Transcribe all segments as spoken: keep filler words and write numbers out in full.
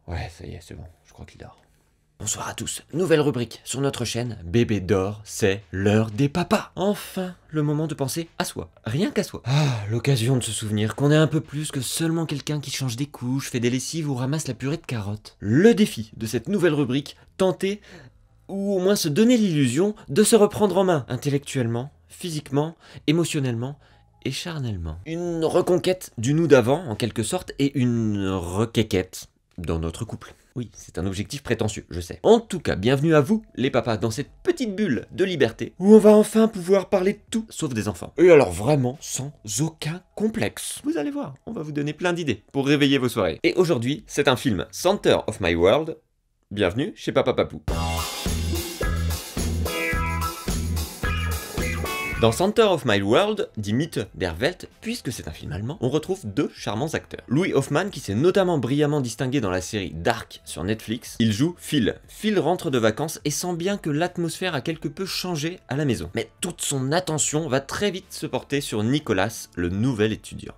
Ouais, ça y est, c'est bon, je crois qu'il dort. Bonsoir à tous, nouvelle rubrique sur notre chaîne, Bébé dort, c'est l'heure des papas. Enfin, le moment de penser à soi, rien qu'à soi. Ah, l'occasion de se souvenir qu'on est un peu plus que seulement quelqu'un qui change des couches, fait des lessives ou ramasse la purée de carottes. Le défi de cette nouvelle rubrique, tenter, ou au moins se donner l'illusion de se reprendre en main, intellectuellement, physiquement, émotionnellement et charnellement. Une reconquête du nous d'avant, en quelque sorte, et une requéquette dans notre couple. Oui, c'est un objectif prétentieux, je sais. En tout cas, bienvenue à vous, les papas, dans cette petite bulle de liberté, où on va enfin pouvoir parler de tout, sauf des enfants. Et alors vraiment, sans aucun complexe. Vous allez voir, on va vous donner plein d'idées pour réveiller vos soirées. Et aujourd'hui, c'est un film Center of My World. Bienvenue chez Papa Papou. Dans Center of My World, dit Mythe der Welt, puisque c'est un film allemand, on retrouve deux charmants acteurs. Louis Hoffmann, qui s'est notamment brillamment distingué dans la série Dark sur Netflix, il joue Phil. Phil rentre de vacances et sent bien que l'atmosphère a quelque peu changé à la maison. Mais toute son attention va très vite se porter sur Nicolas, le nouvel étudiant.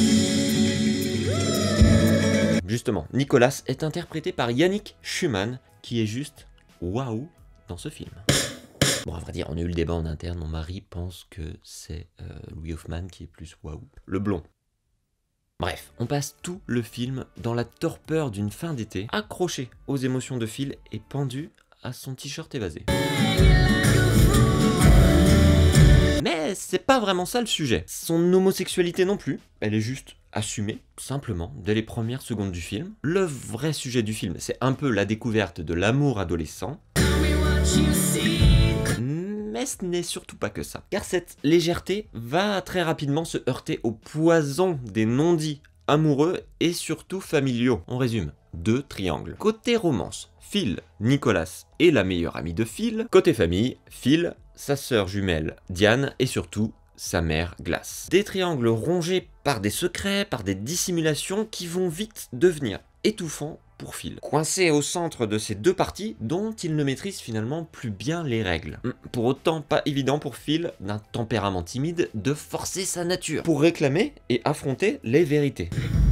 Justement, Nicolas est interprété par Yannick Schumann, qui est juste waouh dans ce film. Bon, à vrai dire, on a eu le débat en interne, mon mari pense que c'est euh, Louis Hoffmann qui est plus waouh. Le blond. Bref, on passe tout le film dans la torpeur d'une fin d'été, accroché aux émotions de Phil et pendu à son t-shirt évasé. Mais c'est pas vraiment ça le sujet. Son homosexualité non plus, elle est juste assumée, simplement, dès les premières secondes du film. Le vrai sujet du film, c'est un peu la découverte de l'amour adolescent. Mais ce n'est surtout pas que ça. Car cette légèreté va très rapidement se heurter au poison des non-dits amoureux et surtout familiaux. On résume, deux triangles. Côté romance, Phil, Nicolas et la meilleure amie de Phil. Côté famille, Phil, sa sœur jumelle Diane et surtout sa mère Glace. Des triangles rongés par des secrets, par des dissimulations qui vont vite devenir étouffants pour Phil. Coincé au centre de ces deux parties dont il ne maîtrise finalement plus bien les règles. Pour autant pas évident pour Phil, d'un tempérament timide, de forcer sa nature pour réclamer et affronter les vérités.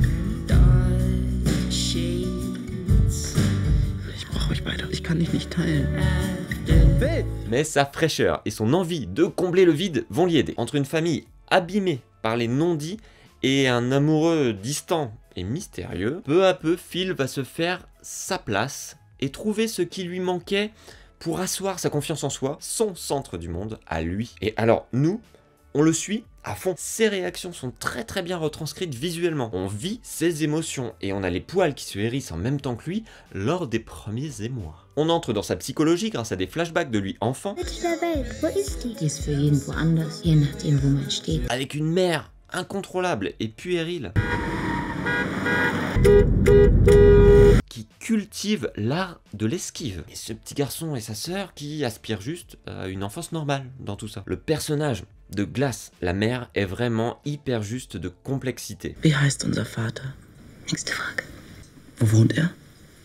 Mais sa fraîcheur et son envie de combler le vide vont l'y aider. Entre une famille abîmée par les non-dits et un amoureux distant et mystérieux, peu à peu, Phil va se faire sa place et trouver ce qui lui manquait pour asseoir sa confiance en soi, son centre du monde à lui. Et alors, nous, on le suit à fond. Ses réactions sont très très bien retranscrites visuellement. On vit ses émotions et on a les poils qui se hérissent en même temps que lui lors des premiers émois. On entre dans sa psychologie grâce à des flashbacks de lui enfant, avec une mère incontrôlable et puérile qui cultive l'art de l'esquive. Et ce petit garçon et sa sœur qui aspirent juste à une enfance normale dans tout ça. Le personnage de Glace, la mère, est vraiment hyper juste de complexité. Wie heißt unser Vater? Nächste Frage. Wo wohnt er?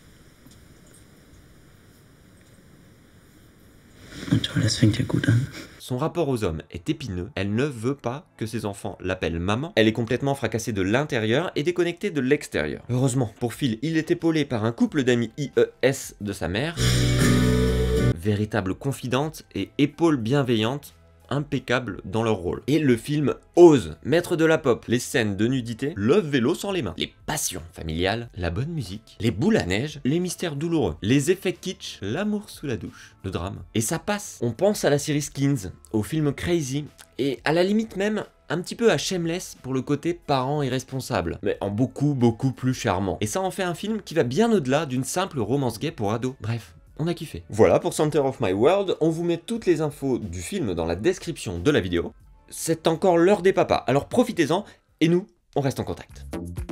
Und toll, das fängt ja gut an. Son rapport aux hommes est épineux, elle ne veut pas que ses enfants l'appellent maman, elle est complètement fracassée de l'intérieur et déconnectée de l'extérieur. Heureusement, pour Phil, il est épaulé par un couple d'amis I E S de sa mère, véritable confidente et épaule bienveillante, impeccable dans leur rôle. Et le film ose mettre de la pop, les scènes de nudité, le vélo sans les mains, les passions familiales, la bonne musique, les boules à neige, les mystères douloureux, les effets kitsch, l'amour sous la douche, le drame. Et ça passe. On pense à la série Skins, au film Crazy, et à la limite même un petit peu à Shameless pour le côté parent irresponsable, mais en beaucoup beaucoup plus charmant. Et ça en fait un film qui va bien au-delà d'une simple romance gay pour ados. Bref, on a kiffé. Voilà pour Center of My World, on vous met toutes les infos du film dans la description de la vidéo. C'est encore l'heure des papas, alors profitez-en, et nous, on reste en contact.